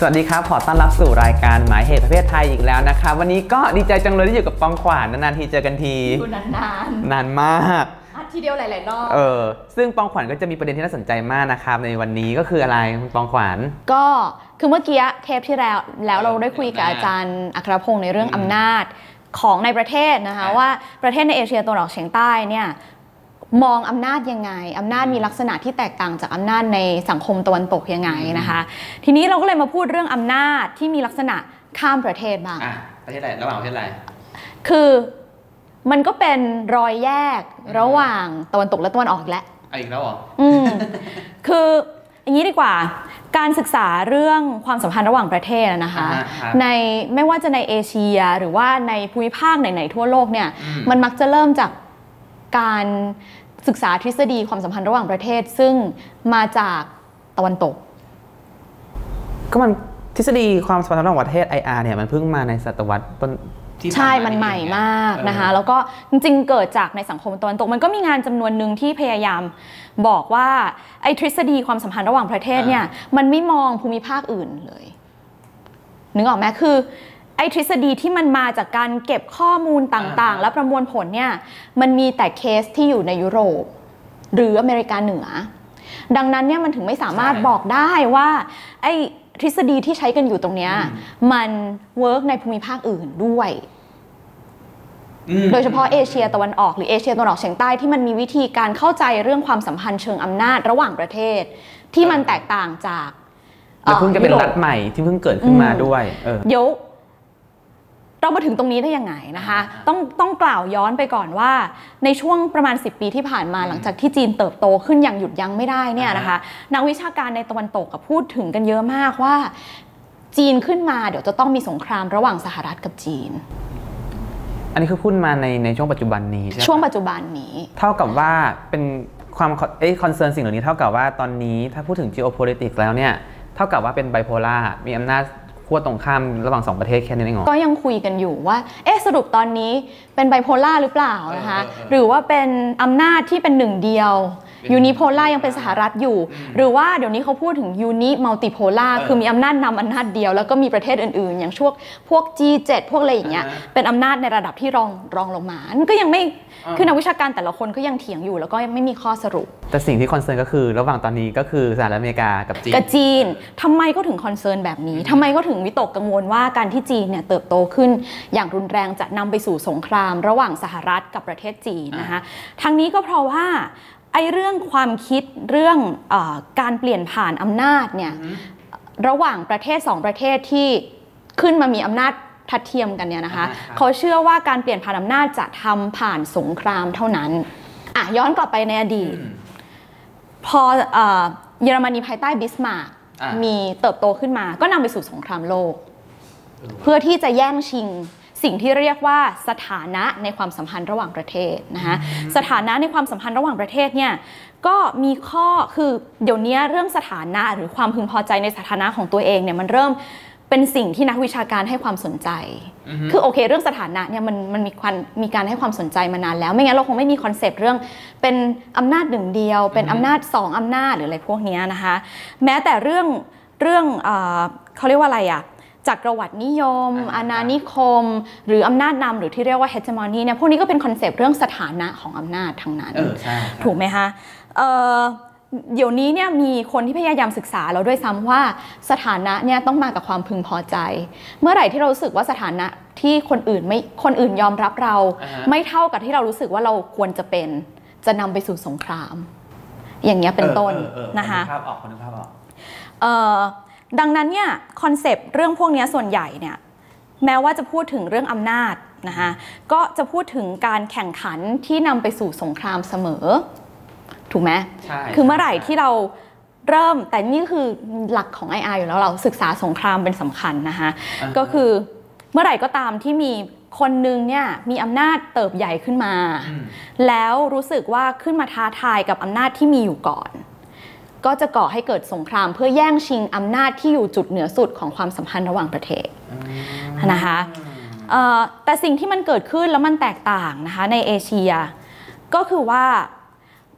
วัสดีครับขอต้อนรับสู่รายการหมายเหตุประเภทไทยอีกแล้วนะครับวันนี้ก็ดีใจจังเลยที่อยู่กับปองขวานนานๆทีเจอกันทีนานมากทีเดียวหลายๆรอบซึ่งปองขวัญก็จะมีประเด็นที่น่าสนใจมากนะครับในวันนี้ก็คืออะไรปองขวัญก็คือเมื่อกี้เทปที่แล้วเราได้คุยกับอาจารย์อัครพงศ์ในเรื่องอำนาจของในประเทศนะคะว่าประเทศในเอเชียตะวันออกเฉียงใต้เนี่ยมองอำนาจยังไงอำนาจมีลักษณะที่แตกต่างจากอำนาจในสังคมตะวันตกยังไงนะคะทีนี้เราก็เลยมาพูดเรื่องอำนาจที่มีลักษณะข้ามประเทศบ้างประเทศอะไรระหว่างประเทศอะไรคือมันก็เป็นรอยแยกระหว่างตะวันตกและตะวันออกแล้วอีกแล้วเหรอคืออย่างนี้ดีกว่าการศึกษาเรื่องความสัมพันธ์ระหว่างประเทศนะคะในไม่ว่าจะในเอเชียหรือว่าในภูมิภาคไหนๆทั่วโลกเนี่ยมันมักจะเริ่มจากการศึกษาทฤษฎีความสัมพันธ์ระหว่างประเทศซึ่งมาจากตะวันตกก็มันทฤษฎีความสัมพันธ์ระหว่างประเทศ IR เนี่ยมันเพิ่งมาในศตวรรษต้นใช่มันใหม่มากนะคะแล้วก็จริงๆเกิดจากในสังคมตะวันตกมันก็มีงานจำนวนหนึ่งที่พยายามบอกว่าไอ้ทฤษฎีความสัมพันธ์ระหว่างประเทศเนี่ยมันไม่มองภูมิภาคอื่นเลยนึกออกไหมคือไอ้ทฤษฎีที่มันมาจากการเก็บข้อมูลต่างๆและประมวลผลเนี่ยมันมีแต่เคสที่อยู่ในยุโรปหรืออเมริกาเหนือดังนั้นเนี่ยมันถึงไม่สามารถบอกได้ว่าไอ้ทฤษฎีที่ใช้กันอยู่ตรงนี้มันเวิร์กในภูมิภาคอื่นด้วยโดยเฉพาะเอเชียตะวันออกหรือเอเชียตะวันออกเฉียงใต้ที่มันมีวิธีการเข้าใจเรื่องความสัมพันธ์เชิงอำนาจระหว่างประเทศที่มันแตกต่างจากและเพิ่งจะเป็นรัฐใหม่ที่เพิ่งเกิดขึ้นมาด้วยเดี๋ยวเรามาถึงตรงนี้ได้ยังไงนะคะต้องกล่าวย้อนไปก่อนว่าในช่วงประมาณ10 ปีที่ผ่านมาหลังจากที่จีนเติบโตขึ้นอย่างหยุดยั้งไม่ได้เนี่ยนะคะนักวิชาการในตะวันตกพูดถึงกันเยอะมากว่าจีนขึ้นมาเดี๋ยวจะต้องมีสงครามระหว่างสหรัฐกับจีนอันนี้คือพูดมาในช่วงปัจจุบันนี้ช่วงปัจจุบันนี้เท่ากับว่าเป็นความคอนเซิร์นสิ่งเหล่านี้เท่ากับว่าตอนนี้ถ้าพูดถึง geopolitics แล้วเนี่ยเท่ากับว่าเป็นไบโพล่ามีอำนาจขั้วตรงข้ามระหว่าง2ประเทศแค่นี้เองก็ยังคุยกันอยู่ว่าสรุปตอนนี้เป็นไบโพล่าหรือเปล่านะคะหรือว่าเป็นอำนาจที่เป็นหนึ่งเดียวยูนิโพล่ายังเป็นสหรัฐอยู่หรือว่าเดี๋ยวนี้เขาพูดถึงยูนิมัลติโพล่าคือมีอำนาจนำอำนาจเดียวแล้วก็มีประเทศอื่นๆอย่างพวก G7 พวกอะไรอย่างเงี้ยเป็นอำนาจในระดับที่รองลงมาก็ยังไม่คือนักวิชาการแต่ละคนก็ยังเถียงอยู่แล้วก็ยังไม่มีข้อสรุปแต่สิ่งที่คอนเซิร์นก็คือระหว่างตอนนี้ก็คือสหรัฐอเมริกากับจีนทำไมก็ถึงคอนเซิร์นแบบนี้ทำไมก็ถึงวิตกกังวลว่าการที่จีนเนี่ยเติบโตขึ้นอย่างรุนแรงจะนำไปสู่สงครามระหว่างสหรัฐกับประเทศจีนนะคะทั้งนี้ก็เพราะว่าไอ้เรื่องความคิดเรื่องการเปลี่ยนผ่านอำนาจเนี่ยระหว่างประเทศ2ประเทศที่ขึ้นมามีอำนาจทัดเทียมกันเนี่ยนะคะเขาเชื่อว่าการเปลี่ยนผ่านอำนาจจะทำผ่านสงครามเท่านั้นย้อนกลับไปในอดีตพอเยอรมนีภายใต้บิสมาร์กมีเติบโตขึ้นมาก็นำไปสู่สงครามโลกเพื่อที่จะแย่งชิงสิ่งที่เรียกว่าสถานะในความสัมพันธ์ระหว่างประเทศนะคะสถานะในความสัมพันธ์ระหว่างประเทศเนี่ยก็มีข้อคือเดี๋ยวนี้เรื่องสถานะหรือความพึงพอใจในสถานะของตัวเองเนี่ยมันเริ่มเป็นสิ่งที่นักวิชาการให้ความสนใจคือโอเคเรื่องสถานะเนี่ยมันมีการให้ความสนใจมานานแล้วไม่งั้นเราคงไม่มีคอนเซปต์เรื่องเป็นอำนาจหนึ่งเดียวเป็นอำนาจ2อำนาจหรืออะไรพวกนี้นะคะแม้แต่เรื่องเขาเรียกว่าอะไรจักรวรรดินิยมอาณานิคมหรืออำนาจนำหรือที่เรียกว่า hegemony เนี่ยพวกนี้ก็เป็นคอนเซปต์เรื่องสถานะของอำนาจทั้งนั้นถูกไหมคะเดี๋ยวนี้เนี่ยมีคนที่พยายามศึกษาเราด้วยซ้ำว่าสถานะเนี่ยต้องมากับความพึงพอใจเมื่อไหร่ที่เรารู้สึกว่าสถานะที่คนอื่นยอมรับเราไม่เท่ากับที่เรารู้สึกว่าเราควรจะเป็นจะนำไปสู่สงครามอย่างเงี้ยเป็นต้นนะคะภาพออกคนนึกภาพออกดังนั้นเนี่ยคอนเซปต์เรื่องพวกนี้ส่วนใหญ่เนี่ยแม้ว่าจะพูดถึงเรื่องอำนาจนะคะก็จะพูดถึงการแข่งขันที่นำไปสู่สงครามเสมอถูกไหมคือเมื่อไหร่ที่เราเริ่มแต่นี่คือหลักของ IR อยู่แล้วเราศึกษาสงครามเป็นสำคัญนะคะก็คือเมื่อไหร่ก็ตามที่มีคนนึงเนี่ยมีอำนาจเติบใหญ่ขึ้นมาแล้วรู้สึกว่าขึ้นมาท้าทายกับอำนาจที่มีอยู่ก่อนก็จะก่อให้เกิดสงครามเพื่อแย่งชิงอำนาจที่อยู่จุดเหนือสุดของความสัมพันธ์ระหว่างประเทศนะคะแต่สิ่งที่มันเกิดขึ้นแล้วมันแตกต่างนะคะในเอเชียก็คือว่า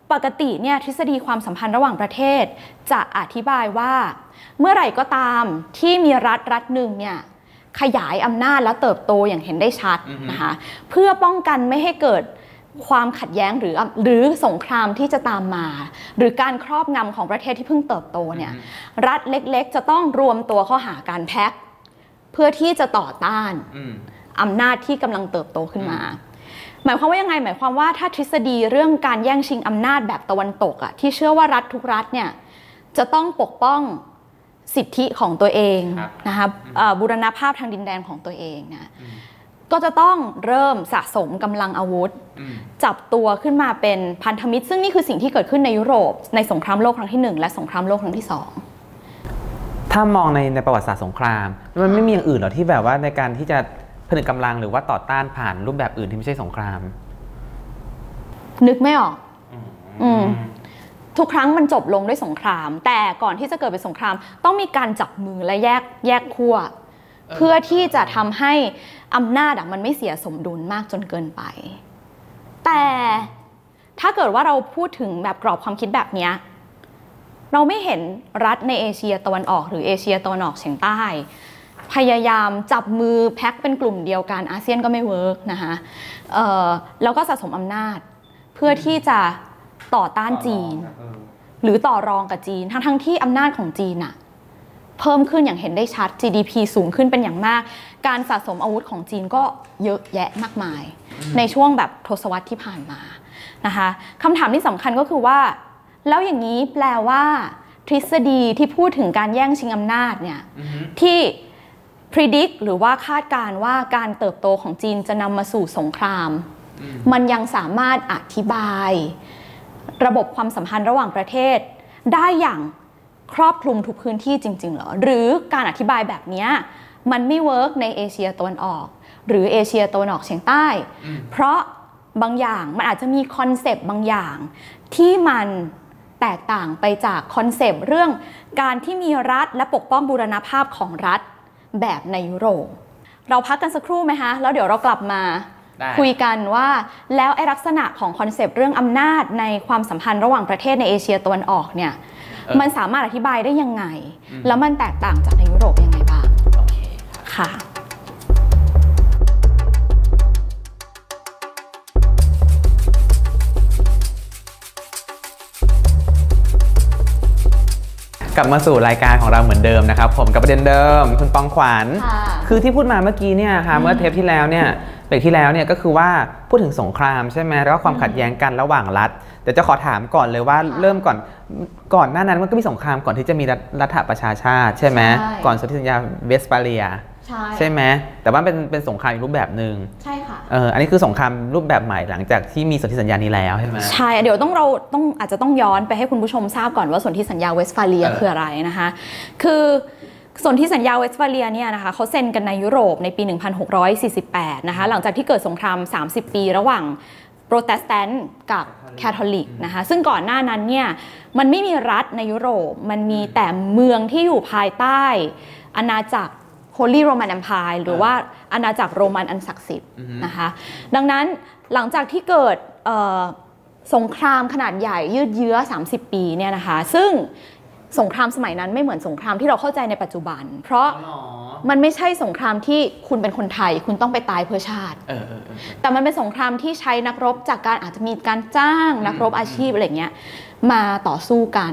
ปกติเนี่ยทฤษฎีความสัมพันธ์ระหว่างประเทศจะอธิบายว่าเมื่อไหร่ก็ตามที่มีรัฐหนึ่งเนี่ยขยายอำนาจและเติบโตอย่างเห็นได้ชัดนะคะเพื่อป้องกันไม่ให้เกิดความขัดแย้งหรือสงครามที่จะตามมาหรือการครอบงำของประเทศที่เพิ่งเติบโตเนี่ยรัฐเล็กๆจะต้องรวมตัวเข้าหาการแพ็คเพื่อที่จะต่อต้านอำนาจที่กำลังเติบโตขึ้นมาหมายความว่ายังไงหมายความว่าถ้าทฤษฎีเรื่องการแย่งชิงอำนาจแบบตะวันตกอะที่เชื่อว่ารัฐทุกรัฐเนี่ยจะต้องปกป้องสิทธิของตัวเองนะคะบูรณภาพทางดินแดนของตัวเองนะก็จะต้องเริ่มสะสมกำลังอาวุธจับตัวขึ้นมาเป็นพันธมิตรซึ่งนี่คือสิ่งที่เกิดขึ้นในยุโรปในสงครามโลกครั้งที่1และสงครามโลกครั้งที่2 ถ้ามองในประวัติศาสตร์สงครามมันไม่มีอย่างอื่นหรอที่แบบว่าในการที่จะผนึกกำลังหรือว่าต่อต้านผ่านรูปแบบอื่นที่ไม่ใช่สงครามนึกไม่ออกทุกครั้งมันจบลงด้วยสงครามแต่ก่อนที่จะเกิดเป็นสงครามต้องมีการจับมือและแยกขั้วเพื่อที่จะทำให้อำนาจมันไม่เสียสมดุลมากจนเกินไปแต่ถ้าเกิดว่าเราพูดถึงแบบกรอบความคิดแบบนี้เราไม่เห็นรัฐในเอเชียตะวันออกหรือเอเชียตะวันออกเฉียงใต้พยายามจับมือแพ็คเป็นกลุ่มเดียวกันอาเซียนก็ไม่เวิร์กนะคะแล้วก็สะสมอำนาจเพื่อที่จะต่อต้านจีนหรือต่อรองกับจีนทั้งที่อำนาจของจีนอะเพิ่มขึ้นอย่างเห็นได้ชัด GDP สูงขึ้นเป็นอย่างมากการสะสมอาวุธของจีนก็เยอะแยะมากมายในช่วงแบบทศวรรษที่ผ่านมานะคะคำถามที่สำคัญก็คือว่าแล้วอย่างนี้แปลว่าทฤษฎีที่พูดถึงการแย่งชิงอำนาจเนี่ยที่ predict หรือว่าคาดการณ์ว่าการเติบโตของจีนจะนำมาสู่สงครามมันยังสามารถอธิบายระบบความสัมพันธ์ระหว่างประเทศได้อย่างครอบคลุมทุกพื้นที่จริงๆเหรอหรือการอธิบายแบบนี้มันไม่เวิร์กในเอเชียตะวันออกหรือเอเชียตะวันออกเฉียงใต้เพราะบางอย่างมันอาจจะมีคอนเซปต์บางอย่างที่มันแตกต่างไปจากคอนเซปต์เรื่องการที่มีรัฐและปกป้องบูรณภาพของรัฐแบบในยุโรปเราพักกันสักครู่ไหมคะแล้วเดี๋ยวเรากลับมาคุยกันว่าแล้วไอ้ลักษณะของคอนเซปต์เรื่องอำนาจในความสัมพันธ์ระหว่างประเทศในเอเชียตะวันออกเนี่ยมันสามารถอธิบายได้ยังไงแล้วมันแตกต่างจากในยุโรปยังไงบ้างค่ะกลับมาสู่รายการของเราเหมือนเดิมนะครับผมกับประเด็นเดิมคุณปองขวัญคือที่พูดมาเมื่อกี้เนี่ยค่ะเมื่อเทปที่แล้วเนี่ยเบรกที่แล้วเนี่ยก็คือว่าพูดถึงสงครามใช่ไหมแล้วก็ความขัดแย้งกันระหว่างรัฐเดี๋ยวจะขอถามก่อนเลยว่าเริ่มก่อนหน้านั้นมันก็มีสงครามก่อนที่จะมีรัฐประชาชาติใช่ไหมก่อนสนธิสัญญาเวสต์ฟาเลียใช่ไหมแต่ว่าเป็นสงครามอีกรูปแบบหนึ่งใช่ค่ะอันนี้คือสงครามรูปแบบใหม่หลังจากที่มีสนธิสัญญานี้แล้วใช่ไหมใช่เดี๋ยวเราอาจจะต้องย้อนไปให้คุณผู้ชมทราบก่อนว่าสนธิสัญญาเวสต์ฟาเลียคืออะไรนะคะคือสนธิสัญญาเวสต์ฟาเลียเนี่ยนะคะเขาเซ็นกันในยุโรปในปี 1648 นะคะหลังจากที่เกิดสงคราม30 ปีระหว่างโปรเตสแตนต์กับแคทอลิกนะคะซึ่งก่อนหน้านั้นเนี่ยมันไม่มีรัฐในยุโรปมันมีแต่เมืองที่อยู่ภายใต้อาณาจักร Holy Roman Empire หรือว่าอาณาจักรโรมันอันศักดิ์สิทธิ์นะคะดังนั้นหลังจากที่เกิดสงครามขนาดใหญ่ยืดเยื้อ30 ปีเนี่ยนะคะซึ่งสงครามสมัยนั้นไม่เหมือนสงครามที่เราเข้าใจในปัจจุบันเพราะมันไม่ใช่สงครามที่คุณเป็นคนไทยคุณต้องไปตายเพื่อชาติแต่มันเป็นสงครามที่ใช้นักรบจากการอาจจะมีการจ้างนักรบอาชีพอะไรเงี้ยมาต่อสู้กัน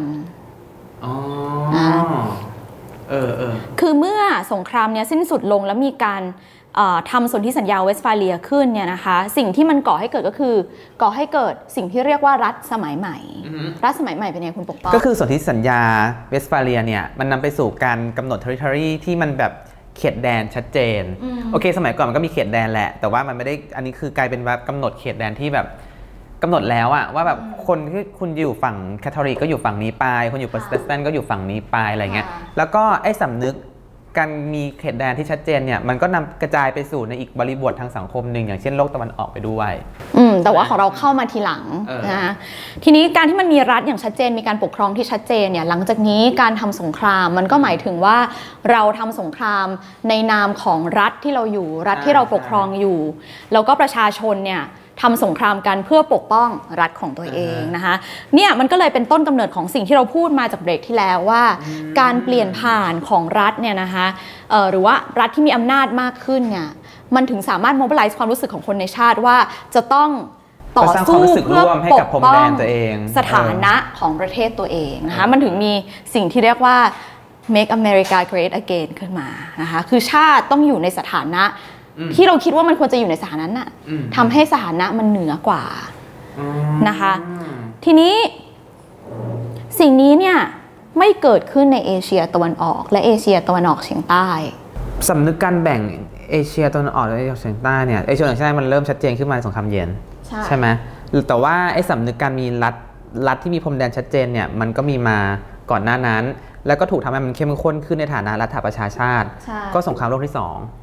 คือเมื่อสงครามเนี้ยสิ้นสุดลงแล้วมีการทำสนธิสัญญาเวสต์ฟาเลียขึ้นเนี่ยนะคะสิ่งที่มันก่อให้เกิดก็คือก่อให้เกิดสิ่งที่เรียกว่ารัฐสมัยใหม่รัฐสมัยใหม่เป็นไงคุณปกป้องก็คือสนธิสัญญาเวสต์ฟาเลียเนี่ยมันนำไปสู่การกำหนด territory ที่มันแบบเขตแดนชัดเจนโอเคสมัยก่อนมันก็มีเขตแดนแหละแต่ว่ามันไม่ได้อันนี้คือกลายเป็นว่ากำหนดเขตแดนที่แบบกำหนดแล้วอะว่าแบบคนที่คุณอยู่ฝั่งแคทอลิกก็อยู่ฝั่งนี้ไปคนอยู่โปรเตสแตนต์ก็อยู่ฝั่งนี้ไปอะไรเงี้ยแล้วก็ไอ้สำนึกการมีเขตแดนที่ชัดเจนเนี่ยมันก็นำกระจายไปสู่ในอีกบริบททางสังคมหนึ่งอย่างเช่นโลกตะวันออกไปด้วยแต่ว่าของเราเข้ามาทีหลังนะทีนี้การที่มันมีรัฐอย่างชัดเจนมีการปกครองที่ชัดเจนเนี่ยหลังจากนี้การทำสงครามมันก็หมายถึงว่าเราทำสงครามในนามของรัฐที่เราอยู่รัฐที่เราปกครองอยู่แล้วก็ประชาชนเนี่ยทำสงครามกันเพื่อปกป้องรัฐของตัวเองนะคะเนี่ยมันก็เลยเป็นต้นกำเนิดของสิ่งที่เราพูดมาจากเบรกที่แล้วว่าการเปลี่ยนผ่านของรัฐเนี่ยนะคะหรือว่ารัฐที่มีอำนาจมากขึ้นเนี่ยมันถึงสามารถ mobilize ความรู้สึกของคนในชาติว่าจะต้องต่อสู้เพื่อปกป้องสถานะของประเทศตัวเองนะคะมันถึงมีสิ่งที่เรียกว่า Make America Great Again ขึ้นมานะคะคือชาติต้องอยู่ในสถานะที่เราคิดว่ามันควรจะอยู่ในสถานะนั้นน่ะทำให้สถานะมันเหนือกว่านะคะทีนี้สิ่งนี้เนี่ยไม่เกิดขึ้นในเอเชียตะวันออกและเอเชียตะวันออกเฉียงใต้สำนึกการแบ่งเอเชียตะวันออกและเอเชียเฉียงใต้เนี่ยเอเชียตะวันออกเฉียงใต้มันเริ่มชัดเจนขึ้นมาในสงครามเย็นใช่ไหมแต่ว่าไอ้สำนึกการมีรัฐที่มีพรมแดนชัดเจนเนี่ยมันก็มีมาก่อนหน้านั้นแล้วก็ถูกทำให้มันเข้มข้นขึ้นในฐานะรัฐประชาชาติก็สงครามโลกที่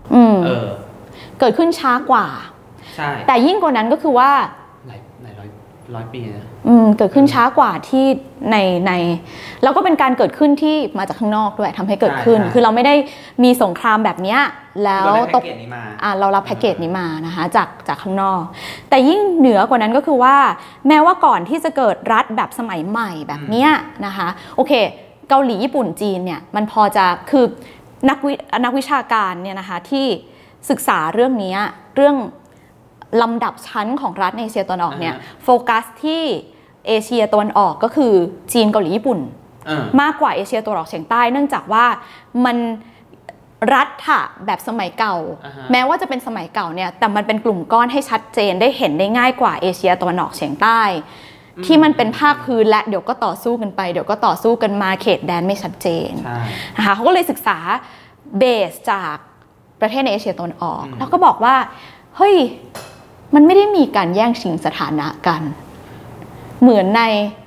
2 เกิดขึ้นช้ากว่าแต่ยิ่งกว่านั้นก็คือว่าหลายร้อยปีนะเกิดขึ้นช้ากว่าที่ในแล้วก็เป็นการเกิดขึ้นที่มาจากข้างนอกด้วยทำให้เกิดขึ้นคือเราไม่ได้มีสงครามแบบนี้แล้วเรารับแพ็กเกจนี้มานะคะจากข้างนอกแต่ยิ่งเหนือกว่านั้นก็คือว่าแม้ว่าก่อนที่จะเกิดรัฐแบบสมัยใหม่แบบนี้นะคะโอเคเกาหลีญี่ปุ่นจีนเนี่ยมันพอจะคือนักวิชาการเนี่ยนะคะที่ศึกษาเรื่องนี้เรื่องลำดับชั้นของรัฐในเอเชียตะวันออกเนี่ยโฟกัสที่เอเชียตะวันออกก็คือจีนเกาหลีญี่ปุ่นมากกว่าเอเชียตะวันออกเฉียงใต้เนื่องจากว่ามันรัฐค่ะแบบสมัยเก่าแม้ว่าจะเป็นสมัยเก่าเนี่ยแต่มันเป็นกลุ่มก้อนให้ชัดเจนได้เห็นได้ง่ายกว่าเอเชียตะวันออกเฉียงใต้ที่มันเป็นภาคพื้นและเดี๋ยวก็ต่อสู้กันไปเดี๋ยวก็ต่อสู้กันมาเขตแดนไม่ชัดเจนนะคะเขาก็เลยศึกษาเบสจากประเทศในเอเชียตะวันออกแล้วก็บอกว่าเฮ้ยมันไม่ได้มีการแย่งชิงสถานะกันเหมือนใน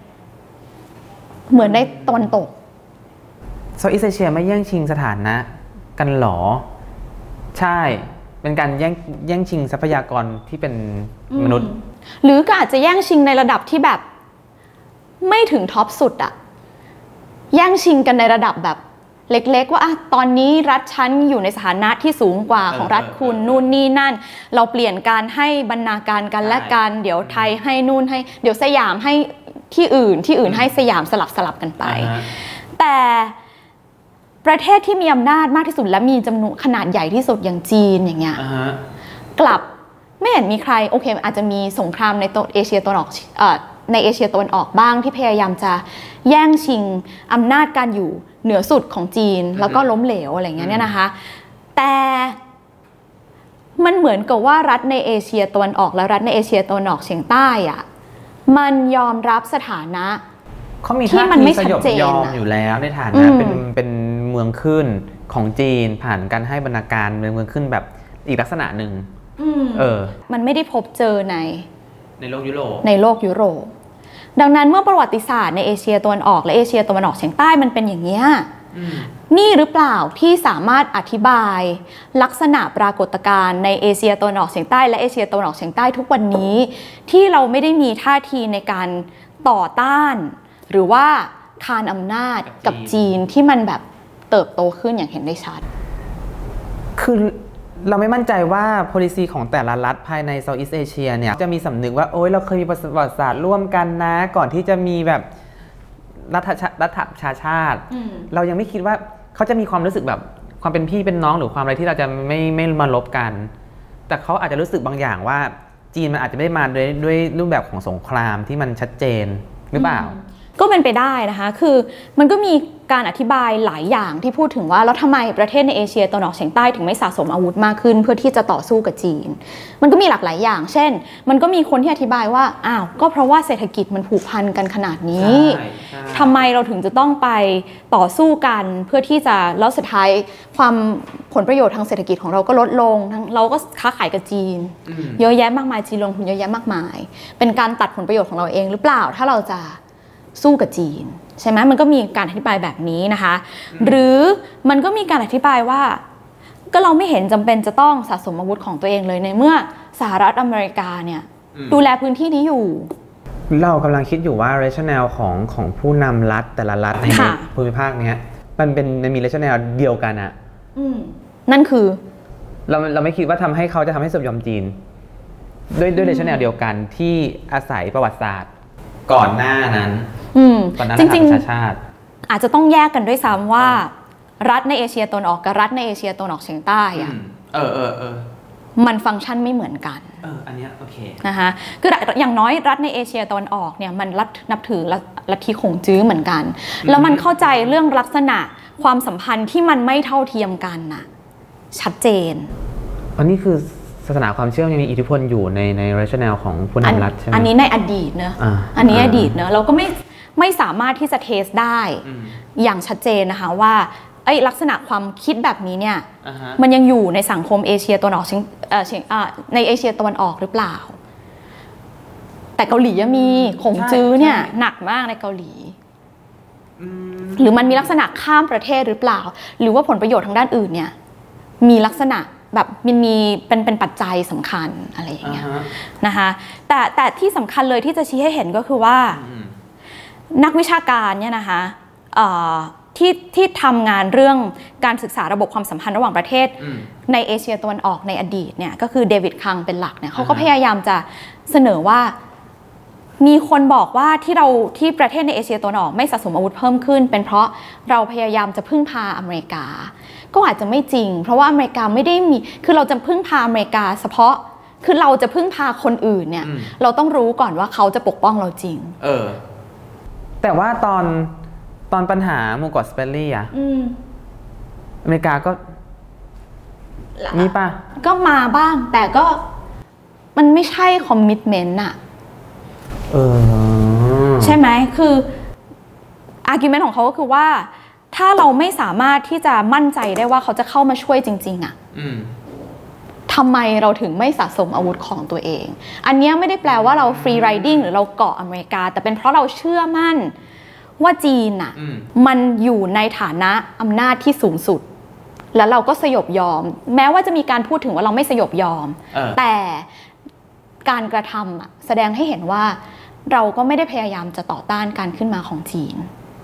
ตะวันตกเซาท์อีสต์เอเชียไม่แย่งชิงสถานะกันหรอใช่เป็นการแย่งชิงทรัพยากรที่เป็นมนุษย์หรือก็อาจจะแย่งชิงในระดับที่แบบไม่ถึงท็อปสุดอะแย่งชิงกันในระดับแบบเล็กๆว่าตอนนี้รัฐชั้นอยู่ในสถานะที่สูงกว่าของรัฐคุณนู่นนี่นั่นเราเปลี่ยนการให้บรรณาการกันและกันเดี๋ยวไทยให้นู่นให้เดี๋ยวสยามให้ที่อื่นให้สยามสลับกันไปแต่ประเทศที่มีอำนาจมากที่สุดและมีจำนวนขนาดใหญ่ที่สุดอย่างจีนอย่างเงี้ยกลับไม่เห็นมีใครโอเคอาจจะมีสงครามในเอเชียตะวันออกในเอเชียตะวันออกบ้างที่พยายามจะแย่งชิงอำนาจการอยู่เหนือสุดของจีนแล้วก็ล้มเหลวอะไรเงี้ยเนี่ยนะคะแต่มันเหมือนกับว่ารัฐในเอเชียตะวันออกและรัฐในเอเชียตะวันออกเฉียงใต้อะมันยอมรับสถานะเขามีท่าทีสยบยอมอยู่แล้วในฐานะเป็นเมืองขึ้นของจีนผ่านการให้บรรณาการเมืองขึ้นแบบอีกลักษณะหนึ่งมันไม่ได้พบเจอในโลกยุโรปดังนั้นเมื่อประวัติศาสตร์ในเอเชียตะวันออกและเอเชียตะวันออกเฉียงใต้มันเป็นอย่างนี้นี่หรือเปล่าที่สามารถอธิบายลักษณะปรากฏการณ์ในเอเชียตะวันออกเฉียงใต้และเอเชียตะวันออกเฉียงใต้ทุกวันนี้ที่เราไม่ได้มีท่าทีในการต่อต้านหรือว่าคานอำนาจกับจีนที่มันแบบเติบโตขึ้นอย่างเห็นได้ชัดคือเราไม่มั่นใจว่า policy ของแต่ละรัฐภายใน Southeast Asia เนี่ยจะมีสำนึกว่าโอ๊ยเราเคยมีประวัติศาสตร์ร่วมกันนะก่อนที่จะมีแบบรัฐประชาชาติเรายังไม่คิดว่าเขาจะมีความรู้สึกแบบความเป็นพี่เป็นน้องหรือความอะไรที่เราจะไม่มาลบกันแต่เขาอาจจะรู้สึกบางอย่างว่าจีนมันอาจจะไม่ได้มาด้วยรูปแบบของสงครามที่มันชัดเจนหรือเปล่าก็เป็นไปได้นะคะคือมันก็มีการอธิบายหลายอย่างที่พูดถึงว่าแล้วทำไมประเทศในเอเชียตะวันออกเฉียงใต้ถึงไม่สะสมอาวุธมากขึ้นเพื่อที่จะต่อสู้กับจีนมันก็มีหลากหลายอย่างเช่นมันก็มีคนที่อธิบายว่าก็เพราะว่าเศรษฐกิจมันผูกพันกันขนาดนี้ทำไมเราถึงจะต้องไปต่อสู้กันเพื่อที่จะแล้วสุดท้ายความผลประโยชน์ทางเศรษฐกิจของเราก็ลดลงเราก็ค้าขายกับจีนเยอะแยะมากมายจีนลงทุนเยอะแยะมากมายเป็นการตัดผลประโยชน์ของเราเองหรือเปล่าถ้าเราจะสู้กับจีนใช่ไหมมันก็มีการอธิบายแบบนี้นะคะหรือมันก็มีการอธิบายว่าก็เราไม่เห็นจำเป็นจะต้องสะสมอาวุธของตัวเองเลยในเมื่อสหรัฐอเมริกาเนี่ยดูแลพื้นที่นี้อยู่เรากำลังคิดอยู่ว่า rationale ของผู้นำรัฐแต่ละรัฐในภูมิภาคนี้มันมี rationale เดียวกันอะนั่นคือเราไม่คิดว่าจะทำให้สมยอมจีนด้วยในชั้นแนวเดียวกันที่อาศัยประวัติศาสตร์ก่อนหน้านั้นก่อนหน้าประชาชาติอาจจะต้องแยกกันด้วยซ้ำว่ารัฐในเอเชียตะวันออกกับรัฐในเอเชียตะวันออกเฉียงใต้อะมันฟังก์ชันไม่เหมือนกันอันนี้โอเคนะคะคืออย่างน้อยรัฐในเอเชียตะวันออกเนี่ยมันนับถือลัทธิขงจื้อเหมือนกันแล้วมันเข้าใจเรื่องลักษณะความสัมพันธ์ที่มันไม่เท่าเทียมกันน่ะชัดเจนอันนี้คือศาสนาความเชื่อยังมีอิทธิพลอยู่ใน rationale ของผู้นำรัฐใช่ไหมอันนี้ในอดีตเนอะอันนี้อดีตเนอะเราก็ไม่สามารถที่จะเทสได้อย่างชัดเจนนะคะว่าลักษณะความคิดแบบนี้เนี่ยมันยังอยู่ในสังคมเอเชียตะวันออกในเอเชียตะวันออกหรือเปล่าแต่เกาหลียังมีขงจื้อเนี่ยหนักมากในเกาหลีหรือมันมีลักษณะข้ามประเทศหรือเปล่าหรือว่าผลประโยชน์ทางด้านอื่นเนี่ยมีลักษณะแบบมันมีเป็นปัจจัยสำคัญอะไรอย่างเงี้ยนะคะแต่ที่สำคัญเลยที่จะชี้ให้เห็นก็คือว่านักวิชาการเนี่ยนะคะที่ทำงานเรื่องการศึกษาระบบความสัมพันธ์ระหว่างประเทศในเอเชียตะวันออกในอดีตเนี่ยก็คือเดวิดคังเป็นหลักเนี่ยเขาก็พยายามจะเสนอว่ามีคนบอกว่าที่ประเทศในเอเชียตะวันออกไม่สะสมอาวุธเพิ่มขึ้นเป็นเพราะเราพยายามจะพึ่งพาอเมริกาก็อาจจะไม่จริงเพราะว่าอเมริกาไม่ได้มีคือเราจะพึ่งพาอเมริกาเฉพาะคือเราจะพึ่งพาคนอื่นเนี่ยเราต้องรู้ก่อนว่าเขาจะปกป้องเราจริงแต่ว่าตอนปัญหาหมู่เกาะสเปนลี่อะอเมริกาก็มีป่ะก็มาบ้างแต่ก็มันไม่ใช่คอมมิตเมนต์อะใช่ไหมคืออาร์กิวเมนต์ของเขาก็คือว่าถ้าเราไม่สามารถที่จะมั่นใจได้ว่าเขาจะเข้ามาช่วยจริงๆอะทำไมเราถึงไม่สะสมอาวุธของตัวเองอันนี้ไม่ได้แปลว่าเราฟรีไรดิ้งหรือเราเกาะอเมริกาแต่เป็นเพราะเราเชื่อมั่นว่าจีนน่ะมันอยู่ในฐานะอำนาจที่สูงสุดแล้วเราก็สยบยอมแม้ว่าจะมีการพูดถึงว่าเราไม่สยบยอมแต่การกระทำแสดงให้เห็นว่าเราก็ไม่ได้พยายามจะต่อต้านการขึ้นมาของจีน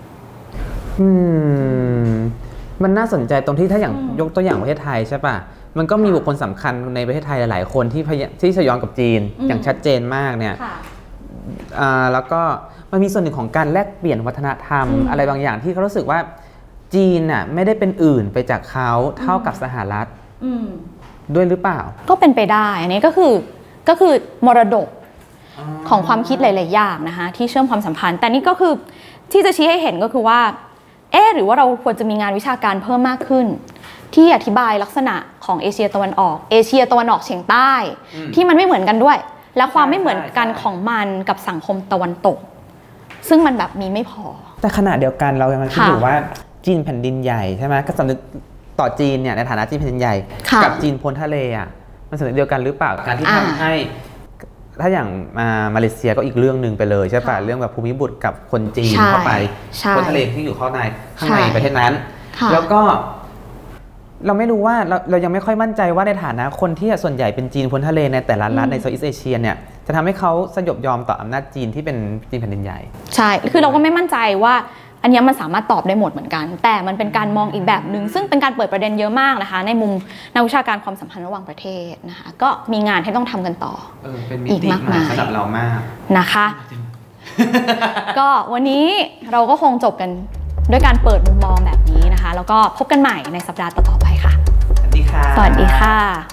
มันน่าสนใจตรงที่ถ้าอย่างยกตัวอย่างประเทศไทยใช่ป่ะมันก็มีบุคคลสำคัญในประเทศไทยหลายๆคนที่สยองกับจีนอย่างชัดเจนมากเนี่ยแล้วก็มันมีส่วนหนึ่งของการแลกเปลี่ยนวัฒนธรรมอะไรบางอย่างที่เขารู้สึกว่าจีนน่ะไม่ได้เป็นอื่นไปจากเขาเท่ากับสหรัฐด้วยหรือเปล่าก็เป็นไปได้อันนี้ก็คือมรดกของความคิดหลายๆอย่างนะคะที่เชื่อมความสัมพันธ์แต่นี่ก็คือที่จะชี้ให้เห็นก็คือว่าหรือว่าเราควรจะมีงานวิชาการเพิ่มมากขึ้นที่อธิบายลักษณะของเอเชียตะวันออกเอเชียตะวันออกเฉียงใต้ที่มันไม่เหมือนกันด้วยและความไม่เหมือนกันของมันกับสังคมตะวันตกซึ่งมันแบบมีไม่พอแต่ขณะเดียวกันเรายังคิดอยู่ว่าจีนแผ่นดินใหญ่ใช่ไหมก็สำนึกต่อจีนเนี่ยในฐานะจีนแผ่นดินใหญ่กับจีนพ้นทะเลอ่ะมันสำนึกเดียวกันหรือเปล่าการที่ทำให้ถ้าอย่างมาเลเซียก็อีกเรื่องหนึ่งไปเลยใช่ป่ะเรื่องแบบภูมิบุตรกับคนจีนเข้าไปพ้นทะเลที่อยู่ข้างในประเทศนั้นแล้วก็เราไม่รู้ว่าเรายังไม่ค่อยมั่นใจว่าในฐานะคนที่ส่วนใหญ่เป็นจีนพ้นทะเลในแต่ละรัฐในเซาท์อีสต์เอเชียเนี่ยจะทำให้เขาสยบยอมต่ออำนาจจีนที่เป็นจีนแผ่นดินใหญ่ใช่คือเราก็ไม่มั่นใจว่าอันนี้มันสามารถตอบได้หมดเหมือนกันแต่มันเป็นการมองอีกแบบนึงซึ่งเป็นการเปิดประเด็นเยอะมากนะคะในมุมนักวิชาการความสัมพันธ์ระหว่างประเทศนะคะก็มีงานให้ต้องทำกันต่ออีกมากมายสำหรับเรามากนะคะก็วันนี้เราก็คงจบกันด้วยการเปิดมุมมองแบบนี้นะคะแล้วก็พบกันใหม่ในสัปดาห์ต่อๆไปค่ะสวัสดีค่ะสวัสดีค่ะ